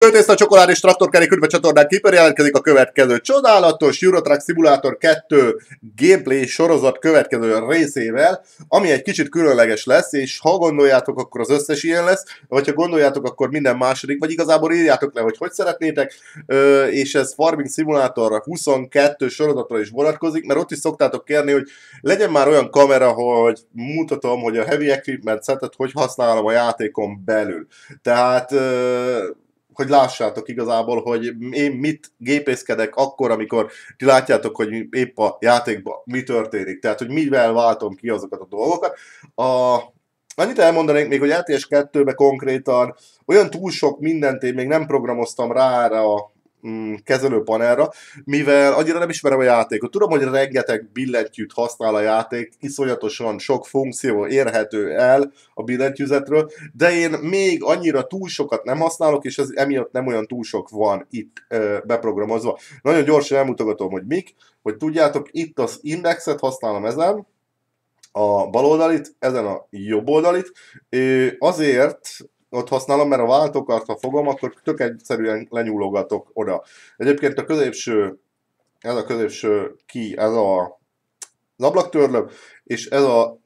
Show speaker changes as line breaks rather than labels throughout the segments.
Főtészta, csokoládé és traktorkerék üdv a csatornán képer jelentkezik a következő csodálatos Euro Truck Simulator 2 gameplay sorozat következő részével, ami egy kicsit különleges lesz, és ha gondoljátok, akkor az összes ilyen lesz, vagy ha gondoljátok, akkor minden második, vagy igazából írjátok le, hogy szeretnétek, és ez Farming Simulator 22 sorozatra is vonatkozik, mert ott is szoktátok kérni, hogy legyen már olyan kamera, hogy mutatom, hogy a Heavy Equipment setet hogy használom a játékon belül. Tehát hogy lássátok igazából, hogy én mit gépészkedek akkor, amikor ti látjátok, hogy épp a játékban mi történik. Tehát, hogy mivel váltom ki azokat a dolgokat. Annyit elmondanék még, hogy RTS 2-ben konkrétan olyan túl sok mindent én még nem programoztam rá a kezelőpanelra, mivel annyira nem ismerem a játékot. Tudom, hogy rengeteg billentyűt használ a játék, iszonyatosan sok funkció érhető el a billentyűzetről, de én még annyira túl sokat nem használok, és ez emiatt nem olyan túl sok van itt beprogramozva. Nagyon gyorsan elmutogatom, hogy mik, hogy tudjátok, itt az indexet használom ezen, a bal oldalit, ezen a jobb oldalit, azért ott használom, mert a váltókart, ha fogom, akkor tök egyszerűen lenyúlogatok oda. Egyébként a középső, ez a középső ki, ez az ablaktörlő, és ez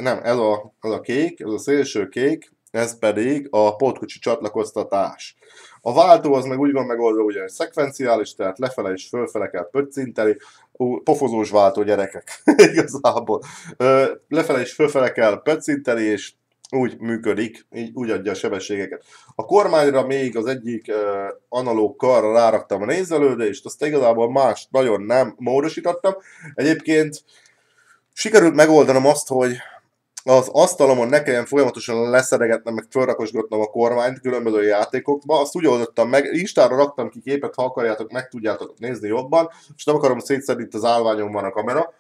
a kék, ez a szélső kék, ez pedig a pótkocsi csatlakoztatás. A váltó az meg úgy van megoldva, ugye szekvenciális, tehát lefele és fölfele kell pöccinteni, pofozós váltó gyerekek, igazából. Lefele és fölfele kell pöccinteni, és úgy működik, így úgy adja a sebességeket. A kormányra még az egyik analóg karra ráraktam a nézelődést, azt igazából más nagyon nem módosítottam. Egyébként sikerült megoldanom azt, hogy az asztalomon ne kelljen folyamatosan leszeregetnem, meg felrakosgatnom a kormányt különböző játékokba. Azt úgy oldottam meg, Instára raktam ki képet, ha akarjátok, meg tudjátok nézni jobban, és nem akarom szétszedni, itt az állványomban a kamera,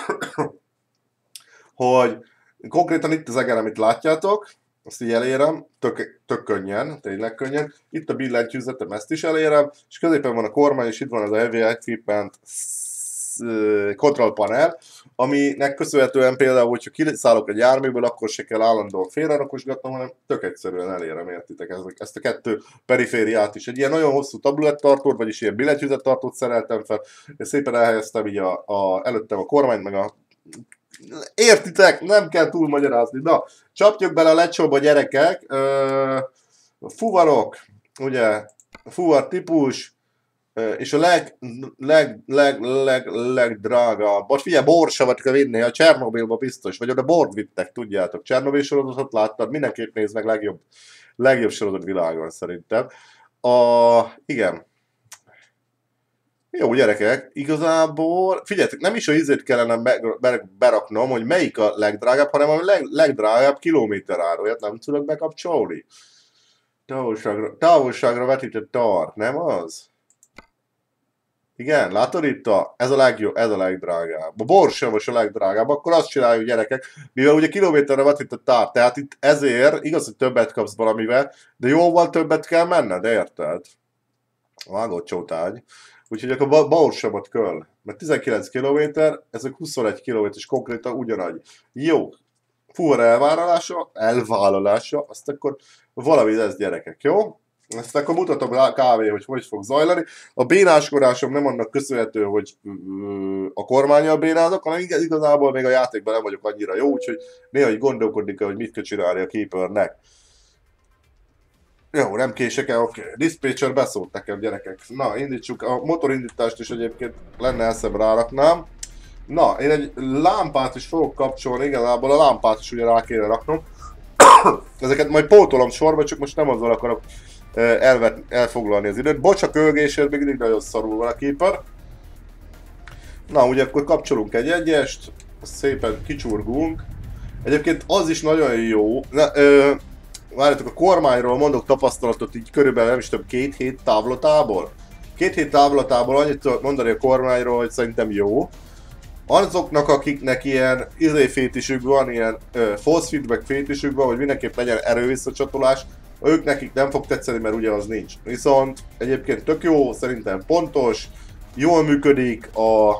hogy konkrétan itt az eger, amit látjátok, azt így elérem, tök könnyen, tényleg könnyen. Itt a billentyűzetem, ezt is elérem, és középen van a kormány, és itt van az a Heavy Equipment control panel, aminek köszönhetően például, hogyha kiszállok egy járműből, akkor se kell állandóan félrerakosgatnom, hanem tök egyszerűen elérem, értitek ezt a kettő perifériát is. Egy ilyen nagyon hosszú tabulettartót, vagyis ilyen billentyűzettartót szereltem fel, és szépen elhelyeztem így előttem a kormányt, meg a értitek? Nem kell túl magyarázni. Na, csapjuk bele a lecsóba, gyerekek. Fuvarok, ugye, fuvar típus, és a legdrágább. Most figyelj, borsavat kell vinni, a Csernobilba biztos, vagy oda bort vittek, tudjátok. Csernobil sorozatot láttad, mindenképp nézd meg, legjobb sorozat világon szerintem. Igen. Jó, gyerekek, igazából, figyeljetek, nem is a ízét kellene beraknom, hogy melyik a legdrágább, hanem a legdrágább kilométerára, olyat nem tudok bekapcsolni. Távolságra vetített tar, nem az? Igen, látod itt ez a legjobb, ez a legdrágább. A borsavas a legdrágább, akkor azt csináljuk, gyerekek, mivel ugye kilométerre vetített tár, tehát itt ezért, igaz, hogy többet kapsz valamivel, de jóval többet kell menned, érted? Vágott csótágy. Úgyhogy akkor a borsavot kell, mert 19 km, ezek 21 km, és konkrétan ugyanannyi. Jó, fuvar elvállalása, azt akkor valami lesz, gyerekek, jó? Ezt akkor mutatom rá kávé, hogy fog zajlani. A bénáskodásom nem annak köszönhető, hogy a kormánnyal bénázok, hanem igazából még a játékban nem vagyok annyira jó, úgyhogy néha így gondolkodni kell, hogy mit kell csinálni a keepernek. Jó, nem kések el, oké. Dispatcher beszólt nekem, gyerekek. Na, indítsuk. A motorindítást is egyébként lenne eszembe ráraknám. Na, én egy lámpát is fogok kapcsolni, igazából a lámpát is ugye rá kéne raknom. Ezeket majd pótolom sorba, csak most nem azzal akarok elfoglalni az időt. Bocs a kölgésért, még mindig nagyon szarul van a keeper. Na, ugye akkor kapcsolunk egy egyest, szépen kicsurgunk. Egyébként az is nagyon jó. Várjátok, a kormányról mondok tapasztalatot így körülbelül nem is több 2 hét távlatából. 2 hét távlatából annyit tudok mondani a kormányról, hogy szerintem jó. Azoknak, akiknek ilyen fétisük van, ilyen false feedback fétisük van, hogy mindenképp legyen erővisszacsatolás, ők nekik nem fog tetszeni, mert ugye az nincs. Viszont egyébként tök jó, szerintem pontos, jól működik,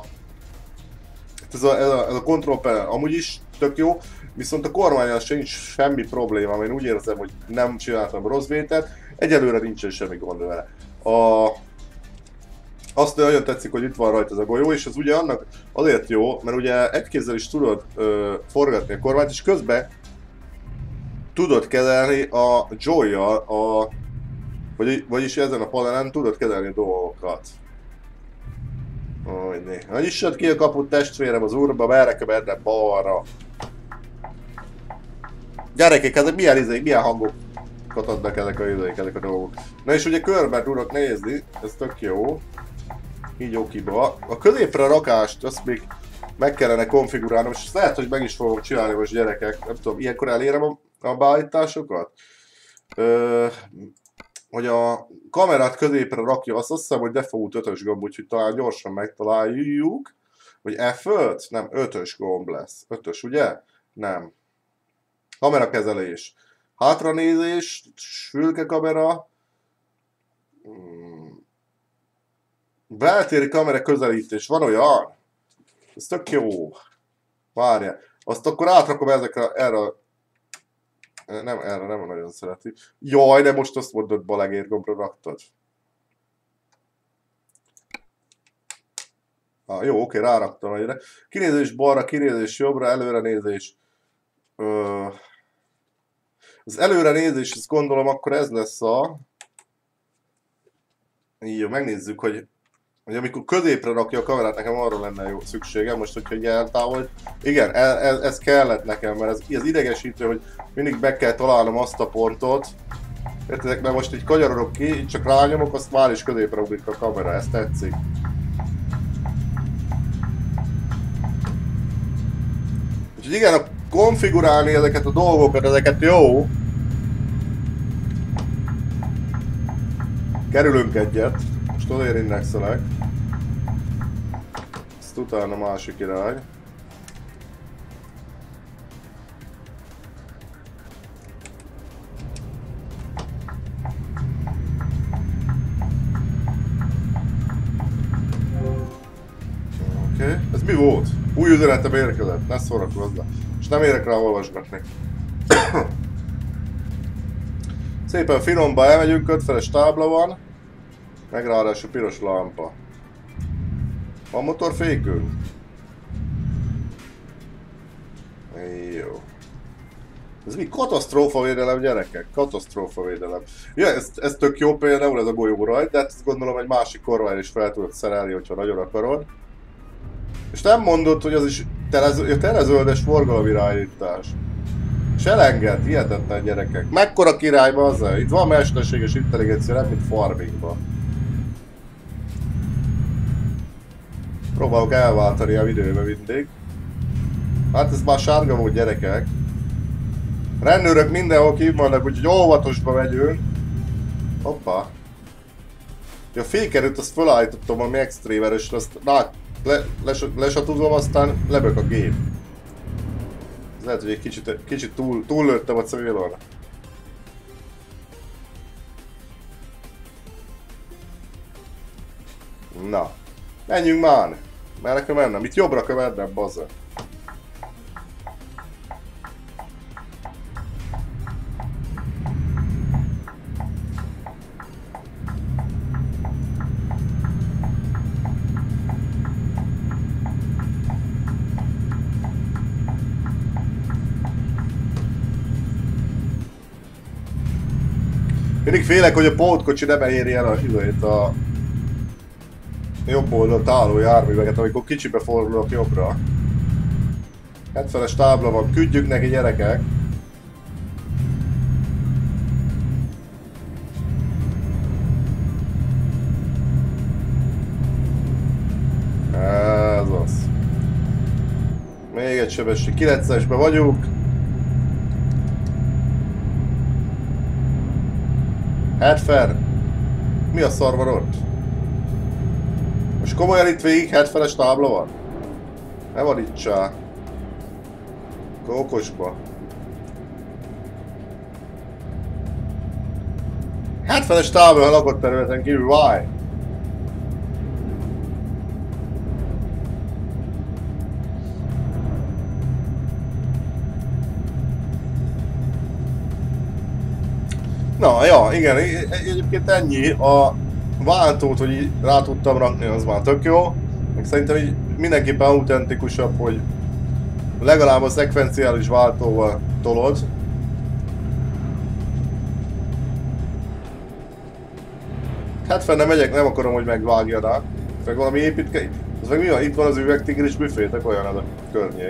ez a control panel amúgy is tök jó, viszont a kormányon sincs semmi probléma, én úgy érzem, hogy nem csináltam rossz vételt, egyelőre nincsen semmi gond vele. Azt nagyon tetszik, hogy itt van rajta ez a golyó, és ez ugye annak azért jó, mert ugye egy kézzel is tudod forgatni a kormányt, és közben tudod kezelni a joy-jal, vagyis ezen a panelen tudod kezelni a dolgokat. Na nyissad ki a kaput, testvérem, az úrba, merre kövedne balra. Gyerekek, ezek milyen hangokat adnak ezek a dolgok. Na és ugye körben tudok nézni, ez tök jó. Így okiba. A középre rakást, azt még meg kellene konfigurálnom, és lehet, hogy meg is fogom csinálni most, gyerekek. Nem tudom, ilyenkor elérem a beállításokat? Hogy a kamerát középre rakja, azt hiszem, hogy default 5-ös gomb, úgyhogy talán gyorsan megtaláljuk. Vagy F5? Nem, 5-ös gomb lesz. 5-ös, ugye? Nem. Kamerakezelés. Hátranézés, fülkekamera. Beltéri kamera közelítés. Van olyan? Ez tök jó. Várjál. Azt akkor átrakom erre. Nem, erre nem nagyon szereti. Jaj, de most azt mondod, balegér gombra raktad. Jó, oké, ráraktam egyre. Kinézés balra, kinézés jobbra, előrenézés. Az előrenézés, ezt gondolom, akkor ez lesz a... Jó, megnézzük, hogy amikor középre rakja a kamerát, nekem arra lenne jó szükségem, most hogyha így eltávol. Igen, ez kellett nekem, mert ez idegesítő, hogy mindig be kell találnom azt a pontot. Értedek, mert most így kanyarodok ki, így csak rányomok, azt már is középre ugrik a kamera, ez tetszik. Úgyhogy igen, konfigurálni ezeket a dolgokat, ezeket jó. Kerülünk egyet, most azért indexelek. Ezt utána másik irány. Oké, ez mi volt? Új üzenetem érkezett, ne szórakozz le. És nem érek rá olvasgatni. Szépen finomba elmegyünk, 5 feles tábla van. Meg ráadásul piros lámpa. Van motorfékünk? Jó. Ez mi? Katasztrófavédelem, gyerekek? Katasztrófavédelem. Ja, ez tök jó például, ez a golyó rajt, de ezt gondolom egy másik kormány is fel tudod szerelni, hogyha nagyon akarod. És nem mondod, hogy az is telezöldes forgalomirányítás. És elenged, hihetetlen, gyerekek. Mekkora király az? Itt van mesterséges intelligencia, nem mint farmingban. Próbálok elváltani a videóba mindig. Hát ez már sárga volt, gyerekek. Rendőrök mindenhol kívül vannak, úgyhogy óvatosba megyünk. Hoppá. A fékerőt azt felállítottam a Extremer-ösre, azt lesatúzom, aztán lebök a gép. Ez lehet, hogy egy kicsit túllőttem a célon. Na. Menjünk már! Merre kell mennem? Itt jobbra kell mennem, bazza. Mindig félek, hogy a pótkocsi nem éri el a jobb oldalt álló járműveket, amikor kicsibe fordulok jobbra. 70-es tábla van, küldjük neki, gyerekek! Ez az. Még egy sebesség, 9-esben vagyunk. 70. Mi a szar van ott? Most komolyan itt végig 70-es tábla van? Ne vadítsál. Okosba. 70-es tábla a lakott területen kívül, why? Na, ja, igen, egyébként ennyi. A váltót, hogy így rá tudtam rakni, az már tök jó. Meg szerintem így mindenképpen autentikusabb, hogy legalább a szekvenciális váltóval tolod. Hát fenn nem megyek, nem akarom, hogy megvágjanak. Meg valami építke... Az meg mi van? Itt van az üvegtigris büfétek, olyan az a környék.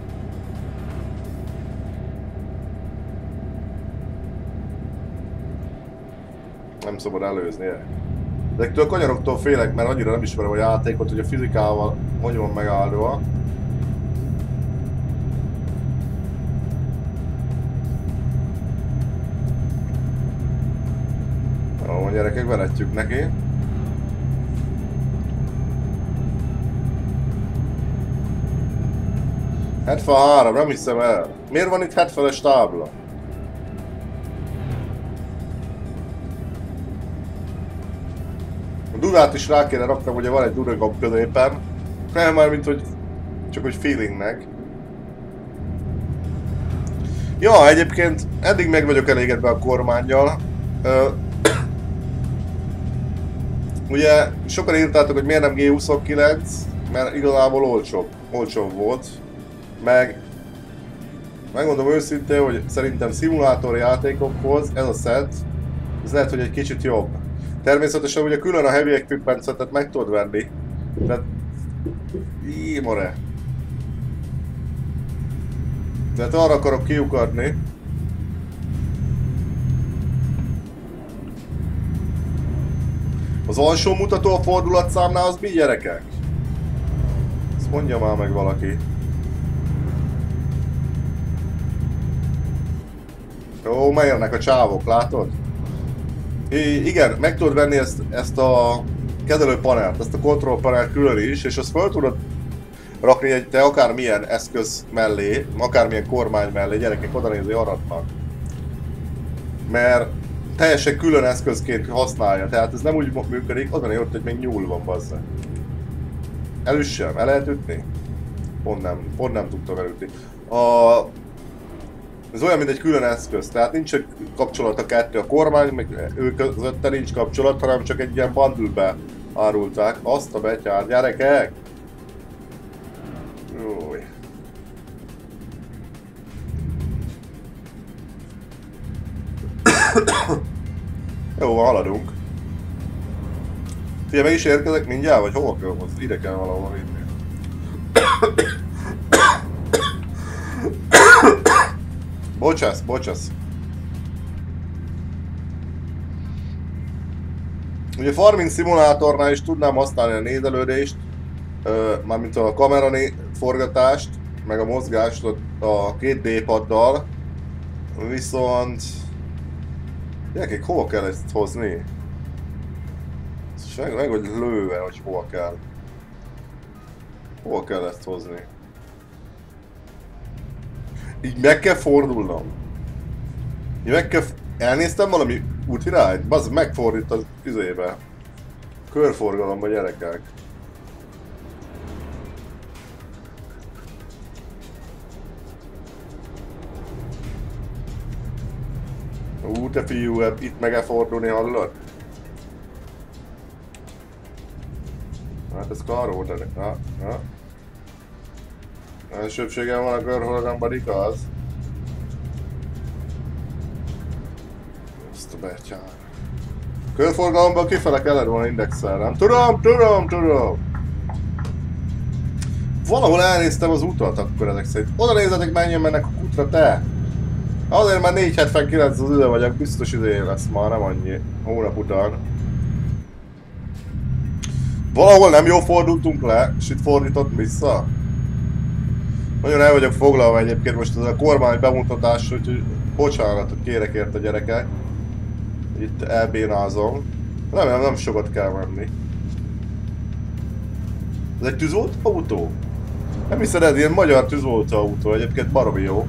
Nem szabad előzni, de ettől a kanyaroktól félek, mert annyira nem ismerem a játékot, hogy a fizikával hogy van megállva. Jó, gyerekek, veretjük neki. ...73, nem hiszem el. Miért van itt 70-es tábla? A Dudát is rá kéne raknom, ugye van egy Dudagomb középen. Nem már, mint hogy csak hogy feelingnek. Ja, egyébként eddig meg vagyok elégedve a kormánnyal. Ugye sokan írtátok, hogy miért nem G29, mert igazából olcsóbb volt. Megmondom őszintén, hogy szerintem szimulátor játékokhoz ez a set, ez lehet, hogy egy kicsit jobb. Természetesen ugye külön a heavy equipment-et meg tudod venni. Tehát... Ímore. Tehát arra akarok kiukadni. Az alsó mutató a fordulatszámnál az mi, gyerekek? Ezt mondja már meg valaki. Ó, melyernek a csávok, látod? Igen, meg tudod venni ezt a kezelőpanelt, ezt a control panelt külön is, és azt fel tudod rakni egy te akármilyen eszköz mellé, akármilyen kormány mellé, gyerekek, oda nézni aratnak. Mert teljesen külön eszközként használja, tehát ez nem úgy működik, oda nézd, hogy még nyúl van, bazza. Elüssem, el lehet ütni? Pont nem tudtam elütni. Ez olyan, mint egy külön eszköz, tehát nincs egy kapcsolat a kettő, a kormány, meg ők közötte nincs kapcsolat, hanem csak egy ilyen bundle-be árulták. Azt a betyár, gyerekek! Júj. Jó, haladunk. Figyelj, meg is érkezek mindjárt, vagy hova kell hozni? Ide kell valahol vinni. Bocsász. Ugye farming szimulátornál is tudnám használni a nézelődést, mármint a kamera forgatást, meg a mozgást a 2D paddal, viszont... Gyerekek, hova kell ezt hozni? Meg vagy lőve, hogy hova kell. Hova kell ezt hozni? Így meg kell fordulnom. Így meg kell... Elnéztem valami útirányt? Bazd, megfordít az üzébe. Körforgalomba, gyerekek. Te fiú, itt meg kell fordulni, hallod? Hát ez karó, de... Elsőbségem van a körforgalomban, igaz? Ezt a betyár. Körforgalomban kifele kellett volna indexelnem. Tudom! Valahol elnéztem az utat akkor ezek szerint. Oda nézzetek, menjen mennek a kutra, te! Azért már 479 az ide vagyok, biztos idején lesz már, nem annyi hónap után. Valahol nem jól fordultunk le, és itt fordított vissza. Nagyon el vagyok foglalva egyébként most ez a kormány bemutatás, úgyhogy bocsánatot kérek érte, gyerekek. Itt elbénázom. Nem sokat kell menni. Ez egy tűzoltó autó? Nem hiszed, ez ilyen magyar tűzoltó autó, egyébként baromi jó.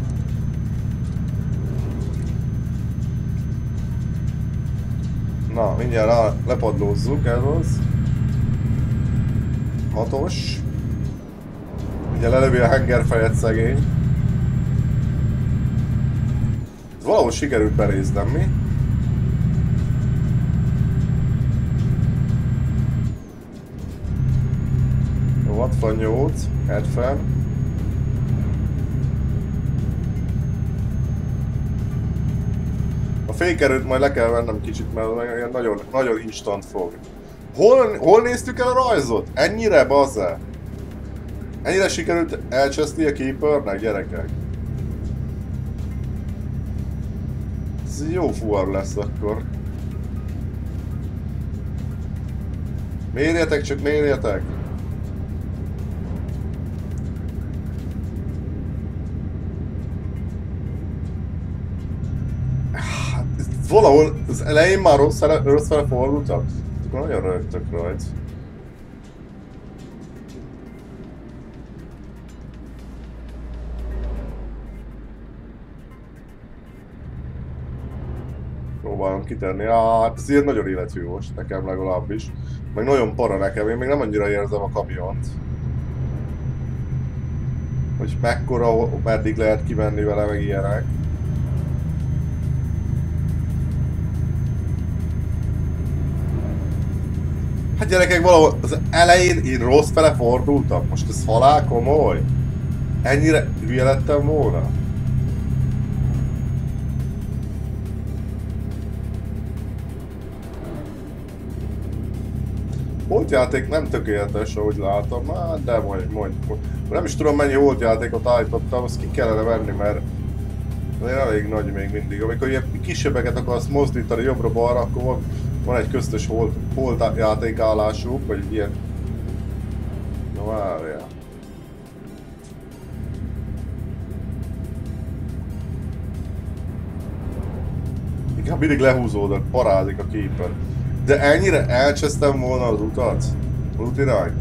Na, mindjárt lepadlózzuk, ez az. 6-os. Ugye lelövi a hengerfejet szegény. Valahol sikerült beréznem, mi? 68, 70. A fékerőt majd le kell vennem kicsit, mert nagyon, nagyon instant fog. Hol néztük el a rajzot? Ennyire, bazze? Ennyire sikerült elcseszni a Keepernek, gyerekek? Ez jó fuvar lesz akkor. Mérjetek, csak mérjetek! Valahol az elején már rossz fele fordultak. Akkor nagyon rögtök rajta. Próbálom kitenni. Hát ez ilyen nagyon életű most, nekem legalábbis. Meg nagyon para nekem, én még nem annyira érzem a kamiont. Hogy mekkora, meddig lehet kimenni vele, meg ilyenek. Hát gyerekek, valahol az elején én rossz fele fordultam. Most ez halál komoly? Ennyire hülye lettem volna? Holtjáték nem tökéletes, ahogy látom, hát de majd. Nem is tudom mennyi holtjátékot állítottam, azt ki kellene venni, mert elég nagy még mindig. Amikor ilyen kisebbeket akarsz mozdítani jobbra-balra, akkor van egy köztes holtjátékállásuk, vagy ilyen... Na várjál. Inkább mindig lehúzódott, parázik a Keeper. De ennyire elcsesztem volna az utat? Az utirányt?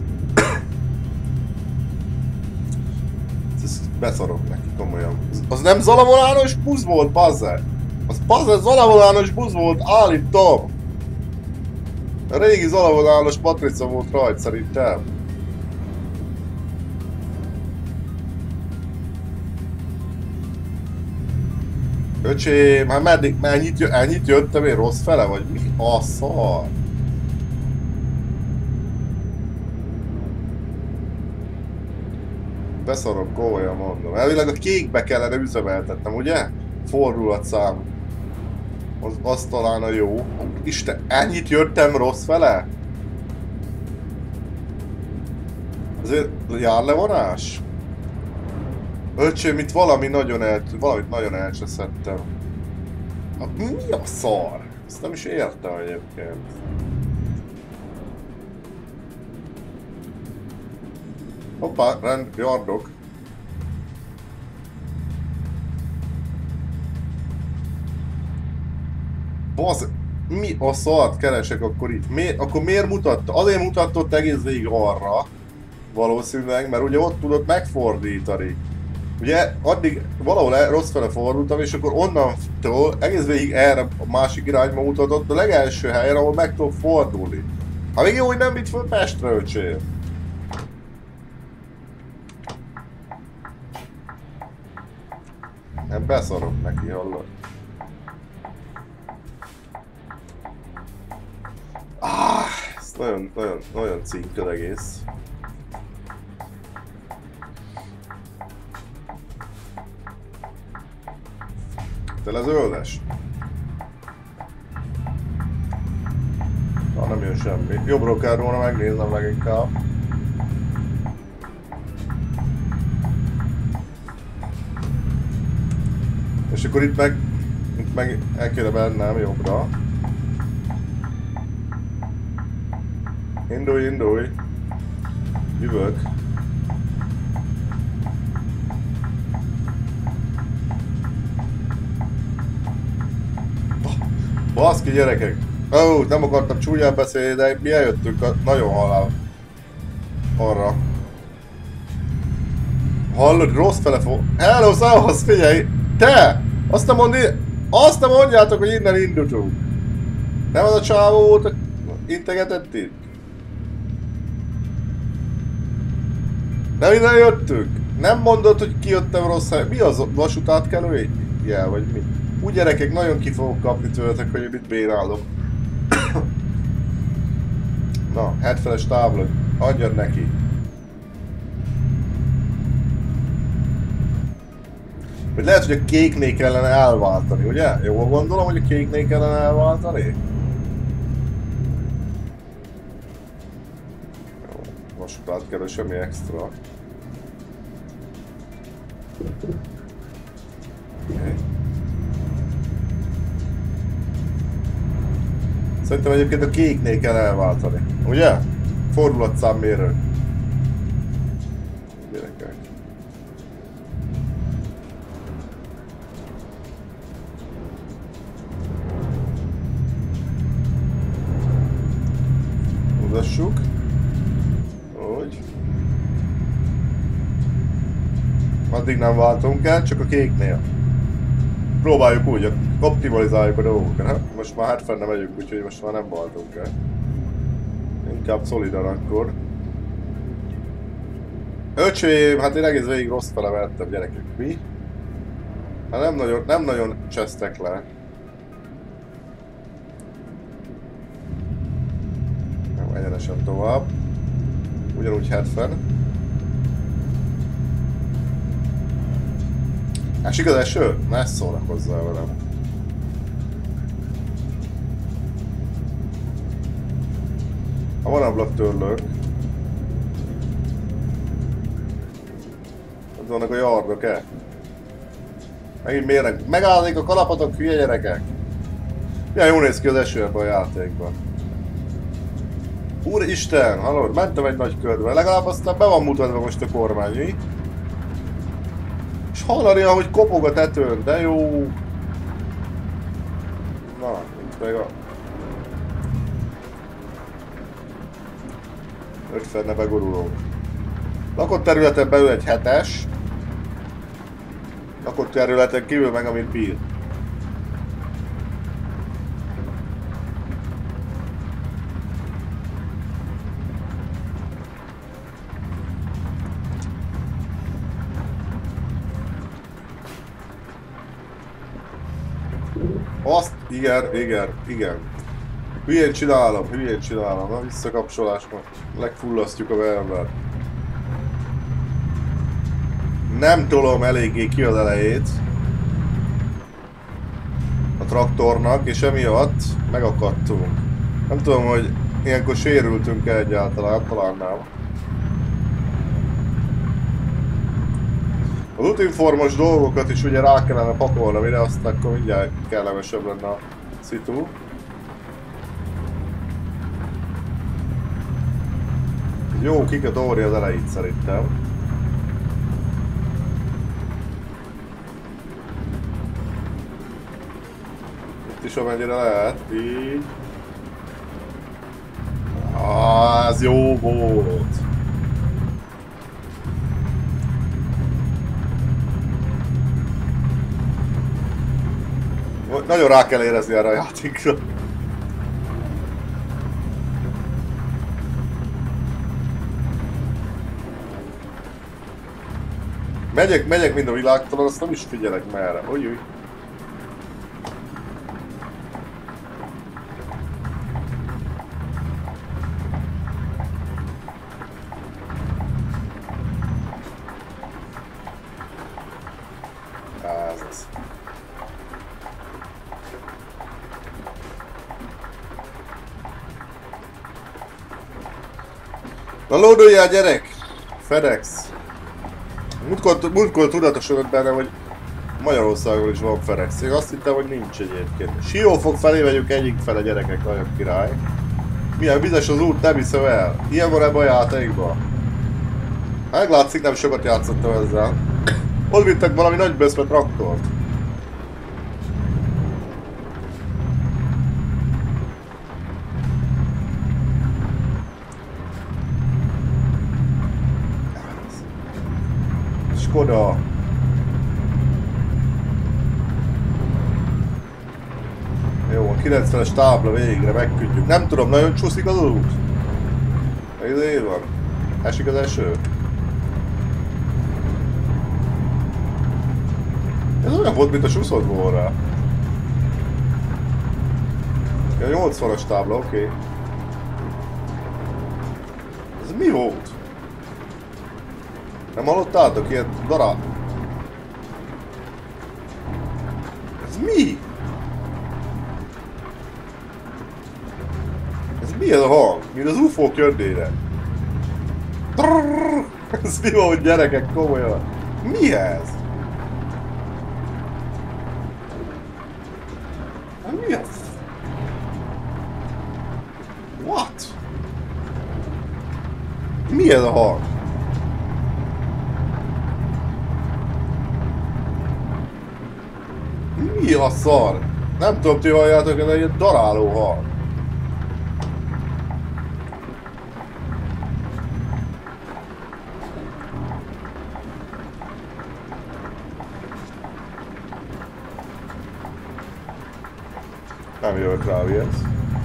Ezt beszarok neki, komolyan. Az nem Zalavolános busz volt, bazzer! Az bazzer Zalavolános busz volt, állítom! A régi Zalavolános matrica volt rajta, szerintem. Öcsém, hát meddig, ennyit jöttem én rossz fele, vagy mi a szar? Beszarok, komolyan mondom. Elvileg a kékbe kellene üzemeltetnem, ugye? Fordulatszám. Az talán a jó. Isten, ennyit jöttem rossz fele? Azért jár levonás? Öcsém, itt valamit nagyon elcseszettem. Mi a szar? Ezt nem is értem egyébként. Hoppá, yardok. Basz, mi a szart keresek akkor itt? Akkor miért mutatta? Azért mutatott egész végig arra. Valószínűleg, mert ugye ott tudott megfordítani. Ugye addig valahol rossz fele fordultam, és akkor onnantól egész végig erre a másik irányba mutatott a legelső helyre, ahol meg tudok fordulni. Hát még jó, hogy nem vitt föl Pestre, öcsém. Nem beszarok neki, hallod? Ez nagyon cinkkel egész. Tele zöldes. Nem jön semmi. Jobbról kell volna megnéznem leginkább. És akkor itt meg el kéne bennem jobbra. Indulj. Jövök. Baszki, gyerekek! Ó, nem akartam csúnyán beszélni, de mi eljöttünk nagyon halál arra. Hallod, rossz fele fog... Hello, szállhasz, figyelj! Te! Azt nem mondjátok, hogy innen indultunk. Nem az a csávó volt, integetett itt? Nem innen jöttünk? Nem mondod, hogy kijöttem rossz hely? Mi az vasútátkelő jel, vagy mi? Úgy gyerekek, nagyon ki fogok kapni tőletek, hogy mit bérálok. Na, 70-es tábla, adjad neki. Vagy lehet, hogy a kéknél kellene elváltani, ugye? Jól gondolom, hogy a kéknél kellene elváltani? Jó, vasutát kell, semmi extra. Okay. Szerintem egyébként a kéknél kell elváltani, ugye? Fordulatszámmérő. Gyerekek. Mutassuk. Úgy. Addig nem váltunk el, csak a kéknél. Próbáljuk úgy, optimalizáljuk a dolgokat, ha? Most már hát fenne megyünk, úgyhogy most már nem váltunk el. Inkább szolidan akkor. Öcsém, hát én egész végig rossz fele vettem, gyerekek. Mi? Hát nem nagyon csesztek le. Jó, egyenesen tovább. Ugyanúgy 70. Esik az eső? Ne szórakozzál velem. Ha van ablaktörlők. Ott vannak a yardok-e? Megint mérnek. Megállik a kalapatok, hülye gyerekek! Milyen jól néz ki az eső ebben a játékban. Úristen, hallod, mentem egy nagy körbe, legalább aztán be van mutatva most a kormány, mi? És hallani, ahogy kopog a tetőn, de jó! Na, itt meg a... 50-ne begurulunk. Lakott területen belül egy 7-es. Lakott területen kívül meg, amit bír. Azt, igen. Hülyén csinálom. Na, visszakapcsolás, legfullasztjuk a vervet. Nem tolom eléggé ki az elejét a traktornak, és emiatt megakadtunk. Nem tudom, hogy ilyenkor sérültünk-e egyáltalán, talán nem. Az útinformos dolgokat is ugye rá kellene pakolni, mire azt akkor mindjárt kellemesebb lenne a szitu. Jó kikatóri az elejét szerintem. Itt is amennyire lehet, így. Ez jó volt! Nagyon rá kell érezni erre a játékra. Megyek mind a világtalan, azt nem is figyelek merre. Ujjj. Ez az. Na lóduljál, gyerek! FedEx! Múltkor tudatosodott benne, hogy Magyarországon is van FedEx. Én azt hittem, hogy nincs egyébként. Siófok felé megyünk egyik fele, gyerekek, nagyon király. Milyen vizes az út, nem hiszem el. Ilyen van ebben a játékban. Meglátszik, nem sokat játszottam ezzel. Ott vittek valami nagy böszme traktort. Skoda. Jó, a 90-es tábla végre megküldjük. Nem tudom, nagyon csúszik az út? Ez van. Esik az eső. Ez olyan volt, mint a suszott volna. Ja, 80-as tábla, oké. Ez mi volt? Nem hallottátok? Ilyen darab? mi? Ez mi ez a hang? Mint az UFO kördére. Ez mi van, gyerekek, komolyan? Mi ez? Mi ez? What? Mi ez a hang? Mi a szar? Nem tudom, ti halljátok, ez egy daráló hang. Nem jövök rá, mi ez?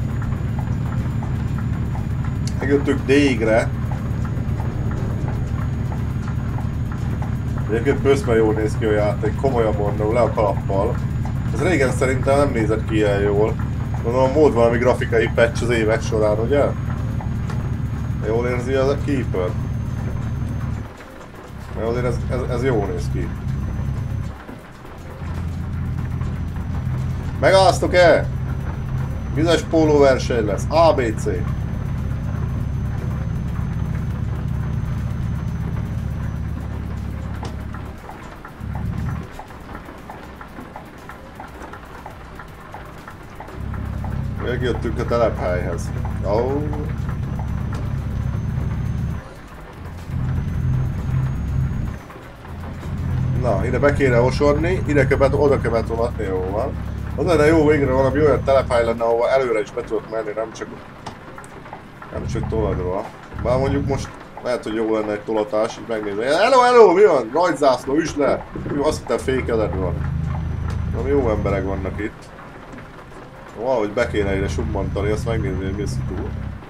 Megjöttük D-re. Egyébként bőszben jól néz ki a játék, komolyan mondom, le a kalappal. Ez régen szerintem nem nézett ki ilyen jól. Gondolom volt valami grafikai patch az évek során, ugye? Jól érzi az a Keeper? Mert azért ez jól néz ki. Megálláztok-e? Vizes pólóverseny lesz, ABC. Megjöttünk a telephelyhez. Oh. Na, ide be kéne osodni, ide kell oda kell betolatni, jó van. Az lenne jó, végre valami olyan telephely lenne, ahova előre is be tudok menni, nem csak toladról. Bár mondjuk most lehet, hogy jó lenne egy tolatás, így megnézni. Hello, mi van? Rajtzászló, üsd le! Azt hittem fékeled van. Valami jó emberek vannak itt. Valahogy be kéne ide summantani, azt megnézni, hogy mi az túl.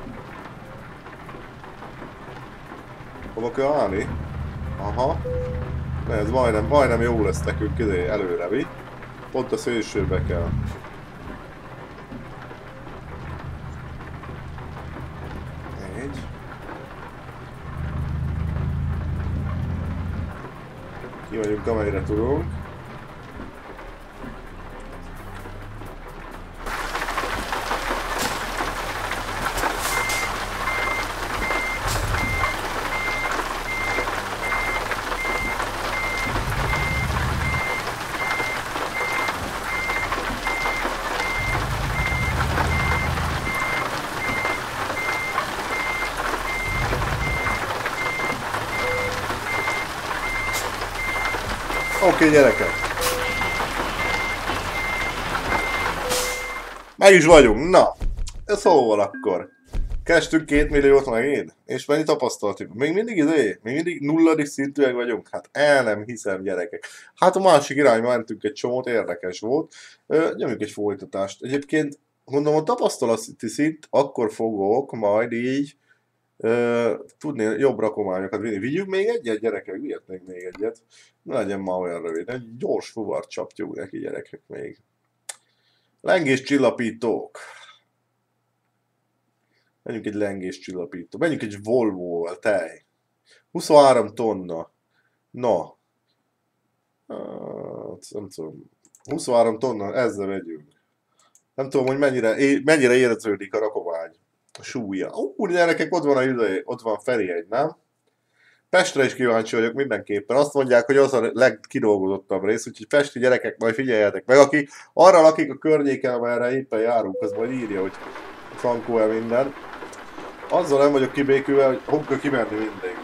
Hova kell állni? Aha. Ez majdnem jó lesz nekünk ide előre, mi? Pont a szélsőbe kell. Így. Ki vagyunk, amennyire tudunk. Oké, gyerekek. Meg is vagyunk, na. Szóval akkor. Kerestünk 2 milliót megint? És mennyi tapasztalatunk? Még mindig nulladik szintűek vagyunk? Hát el nem hiszem, gyerekek. Hát a másik irányba mentünk egy csomót, érdekes volt. Nyomjuk egy folytatást. Egyébként, gondolom a tapasztalati szint, akkor fogok majd így tudni jobb rakományokat vinni. Vigyük még egyet, gyerekek? Vihetnék még egyet. Ne legyen ma olyan rövid. Egy gyors fuvart csapjuk neki, gyerekek, még. Lengés csillapítók. Menjünk egy lengés csillapító. Menjünk egy Volvo-val, tej. 23 tonna. Na. Nem tudom. 23 tonna, ezzel megyünk. Nem tudom, hogy mennyire érződik a rakomány. A súlya. Gyerekek, ott van Feri egy, nem? Pestre is kíváncsi vagyok mindenképpen. Azt mondják, hogy az a legkidolgozottabb rész, úgyhogy pesti gyerekek, majd figyeljetek meg. Aki arra lakik a környéken, amerre éppen járunk, az majd írja, hogy frankó-e minden. Azzal nem vagyok kibékülve, hogy hol kell kimenni mindig.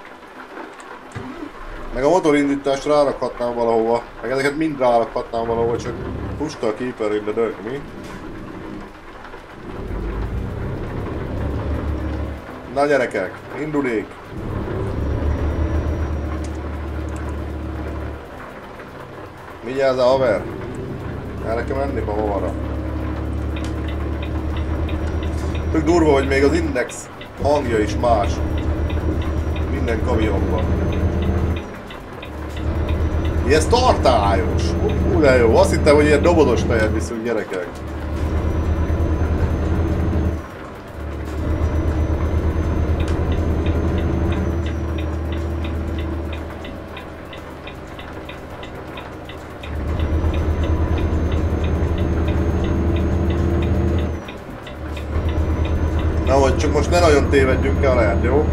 Meg a motorindítást rárakhatnám valahova. Meg ezeket mind rárakhatnám valahova, csak pusta a Keeper de dög, mi? Na gyerekek, indulék! Vigyázz a haver! El kell menni valahova. Tök durva, hogy még az index hangja is más. Minden kamionban. Ez tartályos! De jó, azt hittem, hogy ilyen dobozos tejet viszünk, gyerekek. Na, hogy csak most ne nagyon tévedjünk el, lehet, jó?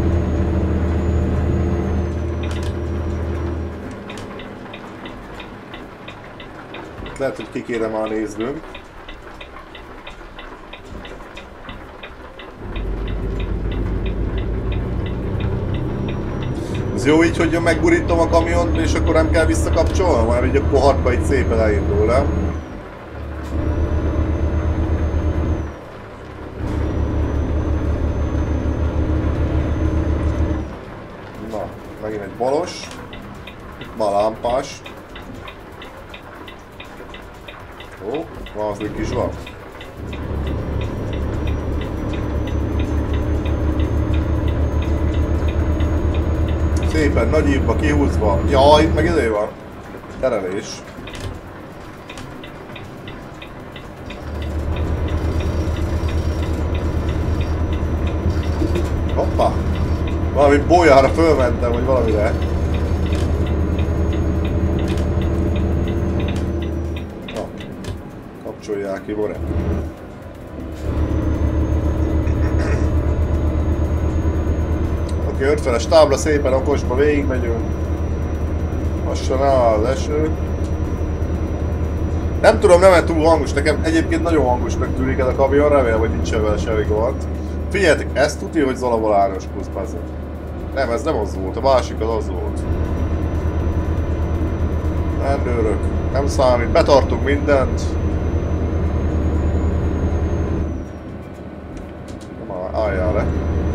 Lehet, hogy ki kéne már néznünk. Ez jó így, hogy meggurítom a kamiont, és akkor nem kell visszakapcsolnom, hanem így a poharba így szépen elindul, nem? Na, megint egy balos. Itt már lámpás. Ó, mázlik is van. Szépen nagy ívba kihúzva. Ja, itt meg idő van. Terelés. Hoppá! Valami bójára fölmentem, vagy valamire. Na, kapcsolják ki, Bore. Oké, 50-es tábla, szépen okosba végigmegyünk. Lassan áll az eső. Nem tudom, nem túl hangos, nekem egyébként nagyon hangosnak tűnik ez a kamion, remélem, hogy nincsen vele semmi gond. Figyeljetek, ezt tudja, hogy Zalavalárnos plusz bazeg. Nem, ez nem az volt, a másik az volt. Rendőrök, nem számít, betartunk mindent. Na, álljál le.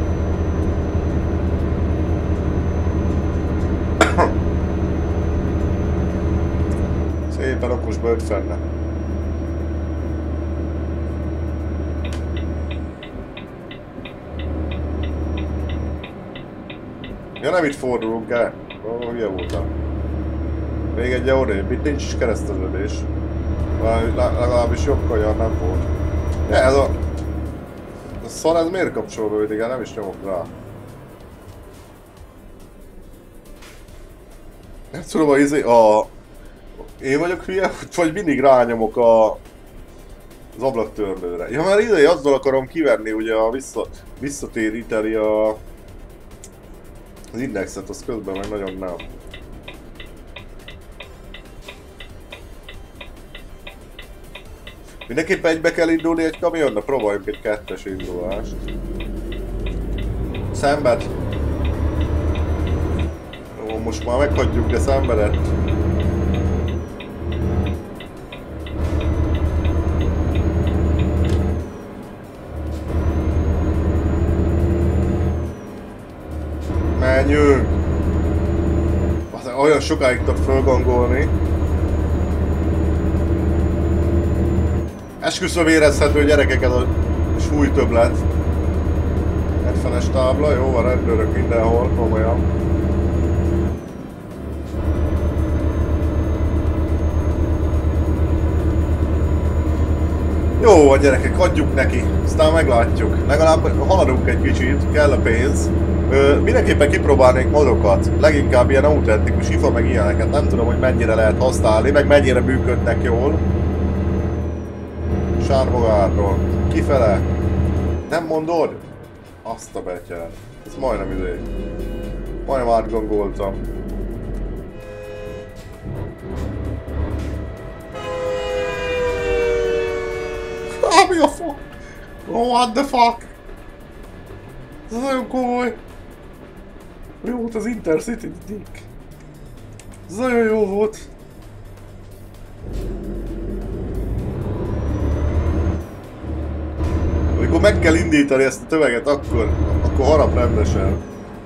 Szépen okosba 50-ne. Ja, nem itt fordulunk el. Ó, hülye voltam. Még egy odébb, itt nincs is kereszteződés. Legalábbis jobb kanyar nem volt. Ja, ez a szar, ez miért kapcsolódik? Igen, nem is nyomok rá. Nem tudom, én vagyok hülye, vagy mindig rányomok az ablaktörlőre. Ja, már idei azzal akarom kivenni, ugye visszatéríteni az indexet, az közben meg nagyon nem. Mindenképpen egybe kell indulni egy kamionna, próbáljunk egy kettes indulást. Szenved! Jó, most már meghagyjuk, de szenvedett. Menjünk! Olyan sokáig tud fölgangolni. Esküszöm érezhető, gyerekek, ez a súlytöbblet. 70-es tábla, jó, van rendőrök mindenhol, komolyan. Jó van, gyerekek, adjuk neki, aztán meglátjuk. Legalább haladunk egy kicsit, kell a pénz. Mindenképpen kipróbálnék modokat, leginkább ilyen autentikus hifa meg ilyeneket, nem tudom, hogy mennyire lehet használni, meg mennyire működnek jól. Sármogárról, kifele, nem mondod? Azt a betyár, ez majdnem idő. Majdnem átgangoltam. Mi a fuck? What the fuck? Ez nagyon komoly. Jó volt az Intercity Dick. Ez nagyon jó volt. Amikor meg kell indítani ezt a tömeget, akkor harap rendesen.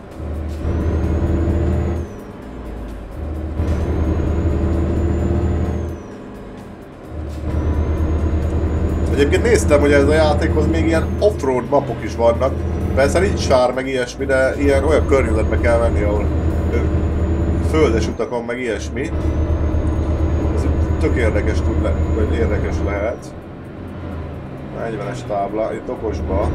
Egyébként néztem, hogy ez a játékhoz még ilyen off-road mapok is vannak. Persze nincs sár meg ilyesmi, de olyan környezetbe kell menni, ahol földes utakon meg ilyesmi. Ez tök érdekes tud lenni, vagy érdekes lehet. 40-es tábla, itt okosba.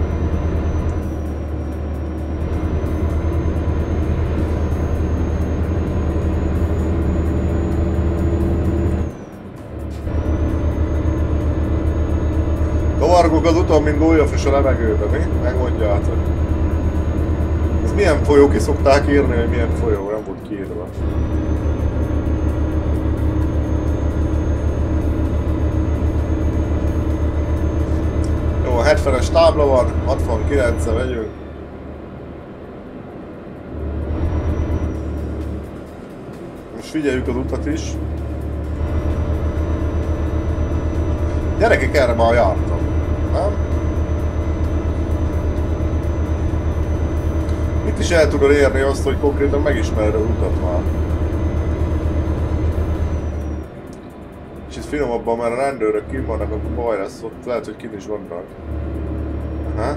Kavargok az tudom, mint gólyafüst a levegőben, mi? Megmondjátok. Ez milyen folyó? Ki szokták írni, hogy milyen folyó? Nem volt kiírva. Jó, 70-es tábla van, 69-e megyünk. Most figyeljük az utat is. Gyerekek, erre már jártam, nem? Itt is el tudod érni azt, hogy konkrétan megismered az utat már. És itt finomabban, mert a rendőrök kint vannak, akkor baj lesz, ott lehet, hogy kint is vannak. Aha.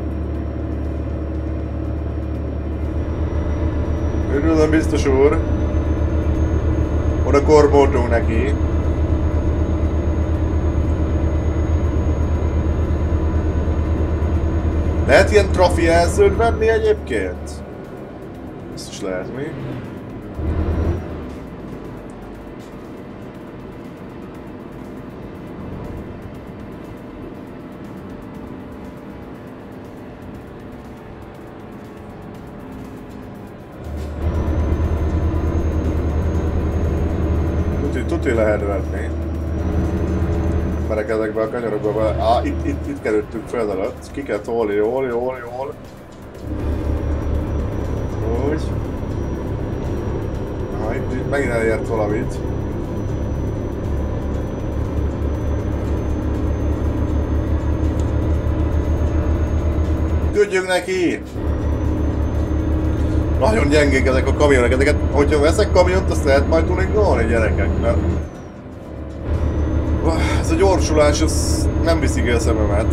Üdvözlöm, biztos úr! Oda korbódunk neki. Lehet ilyen trafi jelzőt venni egyébként? Ezt is lehet, mi? Tuti lehet venni. Merek ezekbe a kanyarokba bele. Itt kerültünk fel alatt. Ki kell tolni, jól. Úgy. Itt megint elért valamit. Küldjünk neki! Nagyon gyengék ezek a kamionok, ezeket, hogyha veszek kamiont, azt lehet majd tuningolni, gyerekek, mert... Ez a gyorsulás, az nem viszi ki a szememet.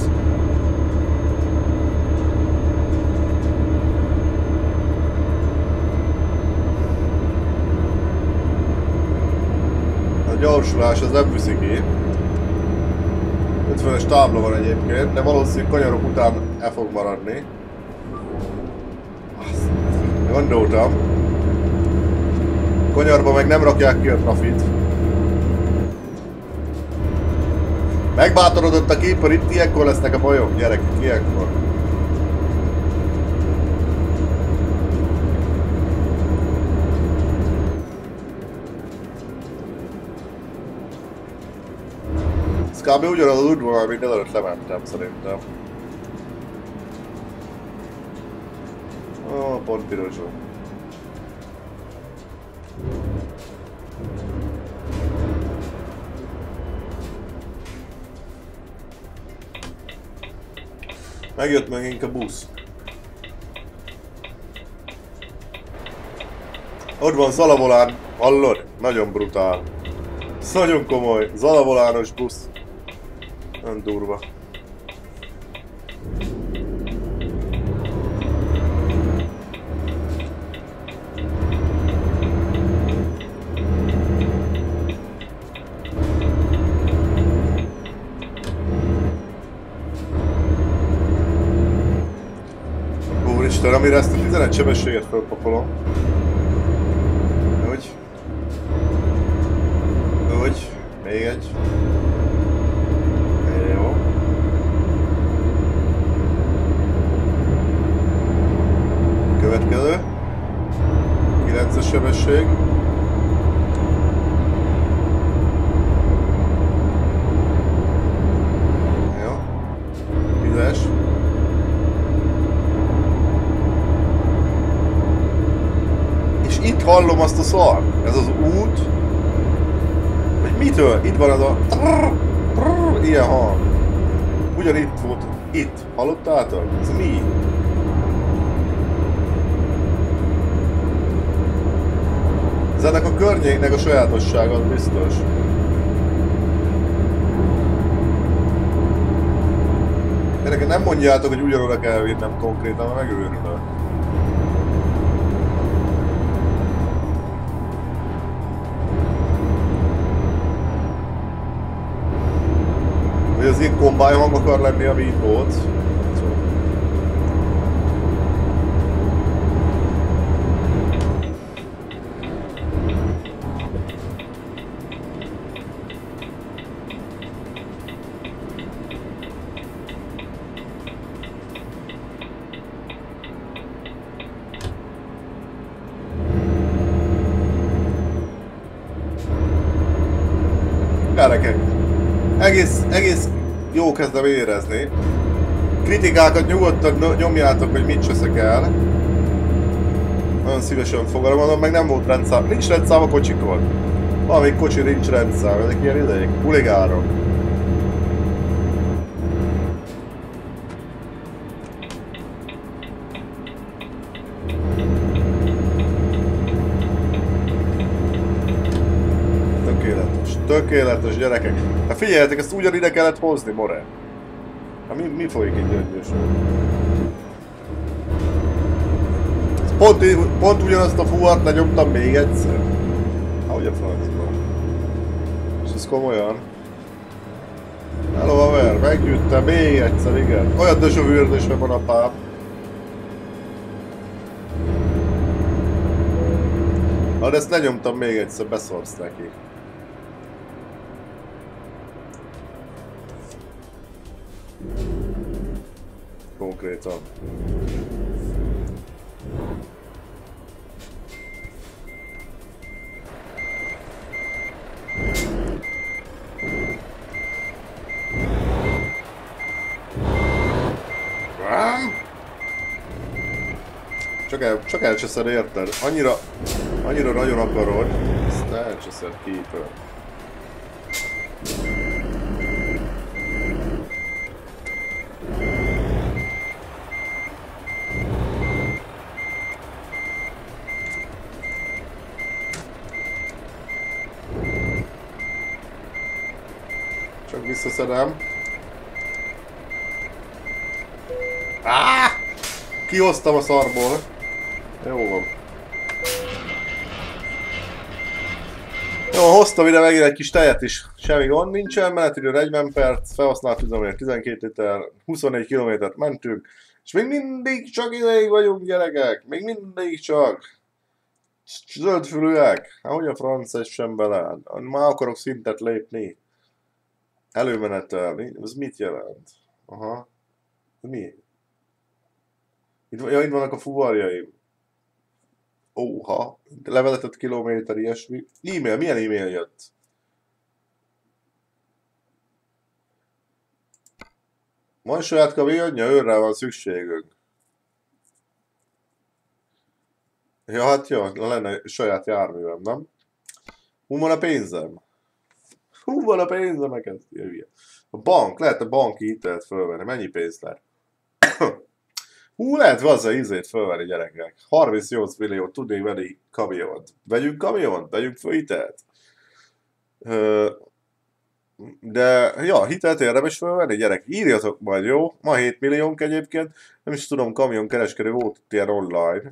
A gyorsulás az nem viszi ki. 50-es tábla van egyébként, de valószínűleg kanyarok után el fog maradni. Gondoltam. Kanyarba meg nem rakják ki a trafit. Megbátorodott a Keeper, itt ilyenkor lesznek a bajok, gyerekek, ilyenkor. Ez kb. Ugyanaz az udvar, amit ezelőtt lementem szerintem. Ó, pont piros van. Megjött megint a busz. Ott van Zalavolán, hallod? Nagyon brutál. Ez nagyon komoly, Zalavolános busz. Nagyon durva. Úristen, amire ezt a 11 sebességet felpakolom. Úgy. Még egy. Jó. Következő. 9-es sebesség. Jó. 10-es. És itt hallom azt a szart. Ez az út. Mitől? Itt van az a... ilyen hang. Ugyanitt volt. Itt. Hallottátok? Ez mi? Ez ennek a környéknek a sajátossága, az biztos. Gyerekek, nem mondjátok, hogy ugyanoda kell vinnem konkrétan, mert megőrülök. Hogy az ilyen kombány hang akar lenni, ami itt volt. egész jó kezdem érezni. Kritikákat nyugodtan nyomjátok, hogy mit cseszek el. Nagyon szívesen fogalmazom, meg nem volt rendszám. Nincs rendszám a kocsikon. Valamelyik kocsi nincs rendszám, ezek ilyen idejék. Huligárok. Tökéletes gyerekek. Hát figyeljetek, ezt ugyan ide kellett hozni, more. Hát mi folyik itt gyöngyösről? Pont ugyanazt a fuvart lenyomtam még egyszer. Ahogy a francban. És ez komolyan. Hello, haver, meggyűjtem még egyszer, igen. Olyan dösövürdésre van a páp. Hát ezt lenyomtam még egyszer, beszorsz neki. Konkrétan. Csak elcseszed, érted? Annyira nagyon akarod, ezt elcseszed Keeper. Csak visszaszedem. Kihoztam a szarból. Jó van. Jó, hoztam ide megint egy kis tejet is. Semmi gond nincsen, menetidő 40 perc, felhasznált üzemanyag 12 liter, 24 kilométert mentünk, és még mindig csak ideig vagyunk, gyerekek. Még mindig csak. Zöldfülűek. Hát hogy a franc sem bele? Már akarok szintet lépni. Előmenetelni. Ez mit jelent? Aha. Mi? Itt vannak a fuvarjaim. Óha. Levezetett kilométer, ilyesmi. E-mail. Milyen e-mail jött? Van saját kamionja? Őrrel van szükségünk. Ja, hát jó. Lenne saját járművem, nem? Hú van a pénzem? Hú van a pénzemeket? A bank. Lehet a banki hitelt fölvenni. Mennyi pénzt lehet? Hú, lehet vazza ízét fölvenni, gyerekek. 38 milliót tudnék venni kamiont. Vegyünk kamiont? Vegyünk föl hitelt? De, ja, hitelt érdemes fölvenni, gyerek. Írjatok majd, jó? Ma 7 milliónk egyébként. Nem is tudom, kamionkereskedő volt itt ilyen online.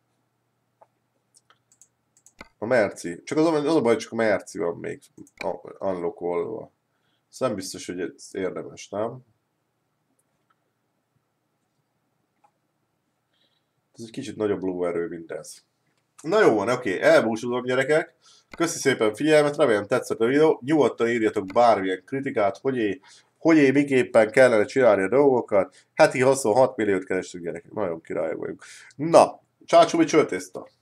A Merci. Csak az a baj, csak a Merci van még unlockolva. Ez nem biztos, hogy ez érdemes, nem? Ez egy kicsit nagyobb lóerő, mint ez. Na jó van, oké, elbúcsúzom, gyerekek. Köszi szépen figyelmet, remélem tetszett a videó. Nyugodtan írjatok bármilyen kritikát, hogy miképpen kellene csinálni a dolgokat. Heti 26 milliót kerestünk, gyerekek. Nagyon királyok vagyunk. Na, csácsúmi csőtészta!